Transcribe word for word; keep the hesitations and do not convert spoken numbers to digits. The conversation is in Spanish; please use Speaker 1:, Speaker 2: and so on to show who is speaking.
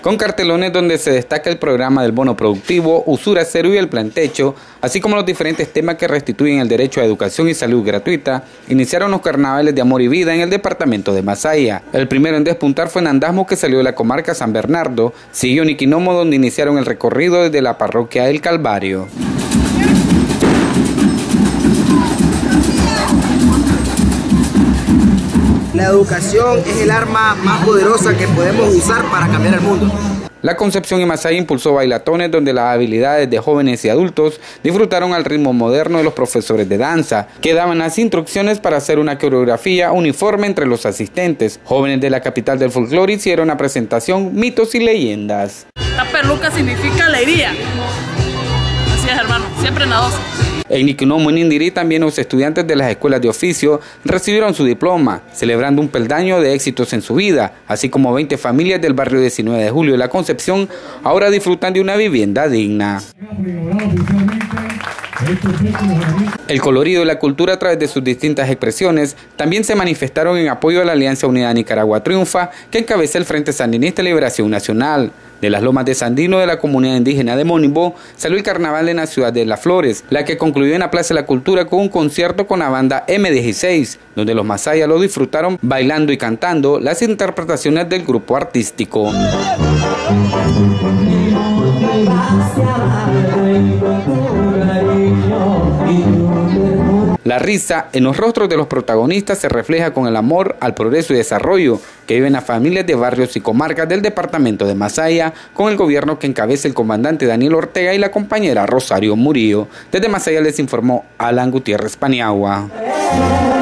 Speaker 1: con cartelones donde se destaca el programa del bono productivo, usura cero y el plan techo, así como los diferentes temas que restituyen el derecho a educación y salud gratuita. Iniciaron los carnavales de amor y vida en el departamento de Masaya. El primero en despuntar fue Nandasmo, que salió de la comarca San Bernardo, siguió Niquinomo, donde iniciaron el recorrido desde la parroquia El Calvario.
Speaker 2: La educación es el arma más poderosa que podemos usar para cambiar el mundo.
Speaker 1: La Concepción y Masaya impulsó bailatones donde las habilidades de jóvenes y adultos disfrutaron al ritmo moderno de los profesores de danza, que daban las instrucciones para hacer una coreografía uniforme entre los asistentes. Jóvenes de la capital del folclore hicieron una presentación Mitos y Leyendas.
Speaker 3: La peluca significa alegría. Así es, hermano, siempre en la doce.
Speaker 1: En Niquinomo y Nindirí también los estudiantes de las escuelas de oficio recibieron su diploma, celebrando un peldaño de éxitos en su vida, así como veinte familias del barrio diecinueve de julio de la Concepción ahora disfrutan de una vivienda digna. El colorido y la cultura a través de sus distintas expresiones también se manifestaron en apoyo a la Alianza Unidad Nicaragua Triunfa, que encabeza el Frente Sandinista de Liberación Nacional. De las lomas de Sandino de la comunidad indígena de Monimbo salió el carnaval en la ciudad de Las Flores, la que concluyó en la Plaza de la Cultura con un concierto con la banda eme dieciséis, donde los masayas lo disfrutaron bailando y cantando las interpretaciones del grupo artístico. La risa en los rostros de los protagonistas se refleja con el amor al progreso y desarrollo que viven las familias de barrios y comarcas del departamento de Masaya, con el gobierno que encabeza el comandante Daniel Ortega y la compañera Rosario Murillo. Desde Masaya les informó Alan Gutiérrez Paniagua.